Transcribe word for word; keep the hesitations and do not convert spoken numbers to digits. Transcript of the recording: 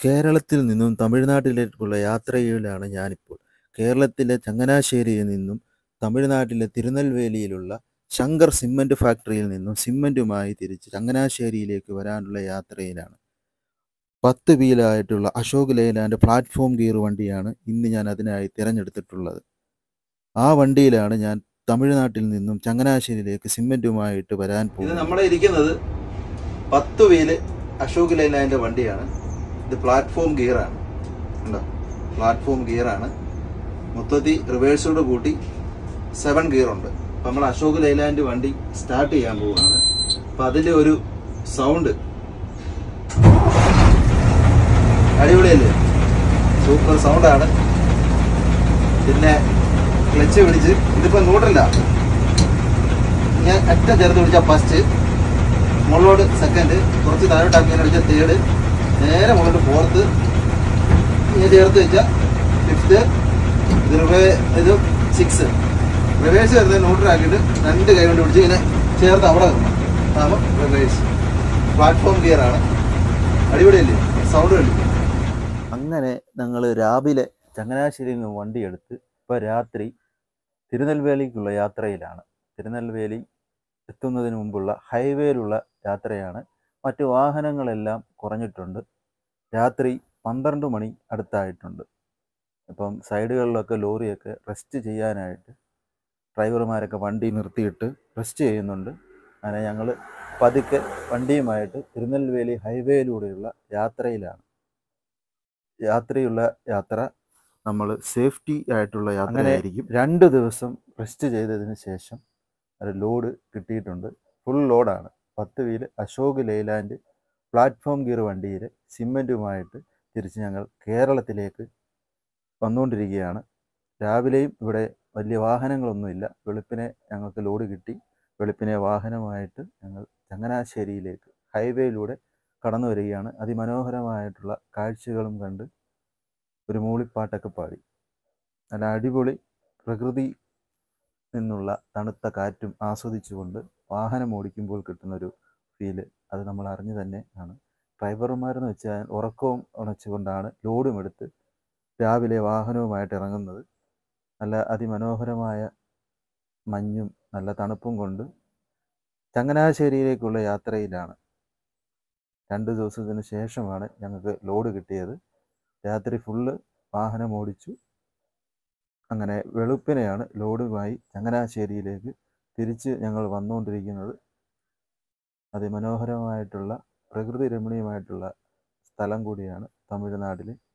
കേരളത്തിൽ നിന്നും തമിഴ്നാട്ടിലേക്കുള്ള യാത്രയിലാണ് ഞാനിപ്പോൾ. കേരളത്തിലെ ചങ്ങനാശ്ശേരിയിൽ നിന്നും തമിഴ്നാട്ടിലെ തിരുനെൽവേലിയിലുള്ള ശങ്കർ സിമന്റ് ഫാക്ടറിയിൽ നിന്നും സിമന്റുമായി തിരിച്ച് ചങ്ങനാശ്ശേരിയിലേക്ക് വരാനുള്ള യാത്രയിലാണ്. പത്ത് വീലായിട്ടുള്ള അശോക് ലെയ്ലാൻഡ് പ്ലാറ്റ്ഫോം ഗിയർ വണ്ടിയാണ് ഇന്ന് ഞാൻ അതിനായി തിരഞ്ഞെടുത്തിട്ടുള്ളത്. ആ വണ്ടിയിലാണ് ഞാൻ തമിഴ്നാട്ടിൽ നിന്നും ചങ്ങനാശ്ശേരിയിലേക്ക് സിമന്റുമായിട്ട് വരാൻ ഇത് പോകുന്നത്. നമ്മളെ ഇരിക്കുന്നത് പത്ത് വീല് അശോക് ലൈലാൻഡിന്റെ വണ്ടിയാണ്. ഇത് പ്ലാറ്റ്ഫോം ഗിയറാണ്. ഉണ്ടോ? പ്ലാറ്റ്ഫോം ഗിയറാണ്. മൊത്തത്തിൽ റിവേഴ്സോട് കൂട്ടി സെവൻ ഗിയർ ഉണ്ട്. അപ്പം നമ്മൾ അശോക് ലൈലാൻഡ് വണ്ടി സ്റ്റാർട്ട് ചെയ്യാൻ പോവുകയാണ്. അപ്പം അതിൻ്റെ ഒരു സൗണ്ട് അടിപൊളിയല്ലേ? സൂപ്പർ സൗണ്ടാണ്. പിന്നെ ക്ലച്ച് പിടിച്ച് ഇതിപ്പോൾ നൂറില്ല, ഞാൻ അറ്റം ചേർത്ത് പിടിച്ചാൽ ഫസ്റ്റ്, മുകളിലോട്ട് സെക്കൻഡ്, കുറച്ച് താഴോട്ടാക്കി അടിച്ചാൽ തേർഡ്, നേരെ മുകളിലോട്ട് ഫോർത്ത്, ഇങ്ങനെ ചേർത്ത് വെച്ചാൽ ഫിഫ്ത്ത്, ഇത് റിവേ ഇത് സിക്സ്. റിവേഴ്സ് വരുന്നത് ന്യൂട്രലാക്കിയിട്ട് രണ്ട് കൈ കൊണ്ട് പിടിച്ച് ഇങ്ങനെ ചേർത്ത് അവിടെ നിൽക്കണം. അതാണ് റിവേഴ്സ്. പ്ലാറ്റ്ഫോം ഗിയറാണ്. അടിപൊളിയല്ലേ? സൗണ്ട് കണ്ടില്ലേ? അങ്ങനെ ഞങ്ങൾ രാവിലെ ചങ്ങനാശ്ശേരിയിൽ നിന്ന് വണ്ടിയെടുത്ത് ഇപ്പോൾ രാത്രി തിരുനെൽവേലിക്കുള്ള യാത്രയിലാണ്. തിരുനെൽവേലി എത്തുന്നതിന് മുമ്പുള്ള ഹൈവേയിലുള്ള യാത്രയാണ്. മറ്റു വാഹനങ്ങളെല്ലാം കുറഞ്ഞിട്ടുണ്ട്. രാത്രി പന്ത്രണ്ട് മണി അടുത്തായിട്ടുണ്ട്. ഇപ്പം സൈഡുകളിലൊക്കെ ലോറിയൊക്കെ റെസ്റ്റ് ചെയ്യാനായിട്ട് ഡ്രൈവർമാരൊക്കെ വണ്ടി നിർത്തിയിട്ട് റെസ്റ്റ് ചെയ്യുന്നുണ്ട്. അങ്ങനെ ഞങ്ങൾ പതുക്കെ വണ്ടിയുമായിട്ട് തിരുനെൽവേലി ഹൈവേയിലൂടെയുള്ള യാത്രയിലാണ്. യാത്രയുള്ള യാത്ര നമ്മൾ സേഫ്റ്റി ആയിട്ടുള്ള യാത്രയായിരിക്കും. രണ്ട് ദിവസം റെസ്റ്റ് ചെയ്തതിന് ശേഷം ഒരു ലോഡ് കിട്ടിയിട്ടുണ്ട്. ഫുൾ ലോഡാണ്. പത്ത് wheel Ashok Leyland platform gear വണ്ടിയിൽ സിമൻറ്റുമായിട്ട് തിരിച്ച് ഞങ്ങൾ കേരളത്തിലേക്ക് വന്നുകൊണ്ടിരിക്കുകയാണ്. രാവിലെയും ഇവിടെ വലിയ വാഹനങ്ങളൊന്നുമില്ല. വെളുപ്പിനെ ഞങ്ങൾക്ക് ലോഡ് കിട്ടി. വെളുപ്പിനെ വാഹനമായിട്ട് ഞങ്ങൾ ചങ്ങനാശ്ശേരിയിലേക്ക് ഹൈവേയിലൂടെ കടന്നു വരികയാണ്. അതിമനോഹരമായിട്ടുള്ള കാഴ്ചകളും കണ്ട് ഒരു മൂളിപ്പാട്ടൊക്കെ പാടി നല്ല അടിപൊളി പ്രകൃതി നിന്നുള്ള തണുത്ത കാറ്റും ആസ്വദിച്ചുകൊണ്ട് വാഹനം ഓടിക്കുമ്പോൾ കിട്ടുന്നൊരു ഫീല് അത് നമ്മൾ അറിഞ്ഞു തന്നെ ആണ്. ഡ്രൈവർമാരെന്ന് വെച്ചാൽ ഉറക്കവും ഉണച്ചുകൊണ്ടാണ് ലോഡും എടുത്ത് രാവിലെ വാഹനവുമായിട്ട് ഇറങ്ങുന്നത്. നല്ല അതിമനോഹരമായ മഞ്ഞും നല്ല തണുപ്പും കൊണ്ട് ചങ്ങനാശ്ശേരിയിലേക്കുള്ള യാത്രയിലാണ്. രണ്ട് ദിവസത്തിന് ശേഷമാണ് ഞങ്ങൾക്ക് ലോഡ് കിട്ടിയത്. രാത്രി ഫുള്ള് വാഹനം ഓടിച്ചു. അങ്ങനെ വെളുപ്പിനെയാണ് ലോഡുമായി ചങ്ങനാശ്ശേരിയിലേക്ക് തിരിച്ച് ഞങ്ങൾ വന്നുകൊണ്ടിരിക്കുന്നത്. അതിമനോഹരമായിട്ടുള്ള പ്രകൃതി രമണീയമായിട്ടുള്ള സ്ഥലം കൂടിയാണ് തമിഴ്നാട്ടിൽ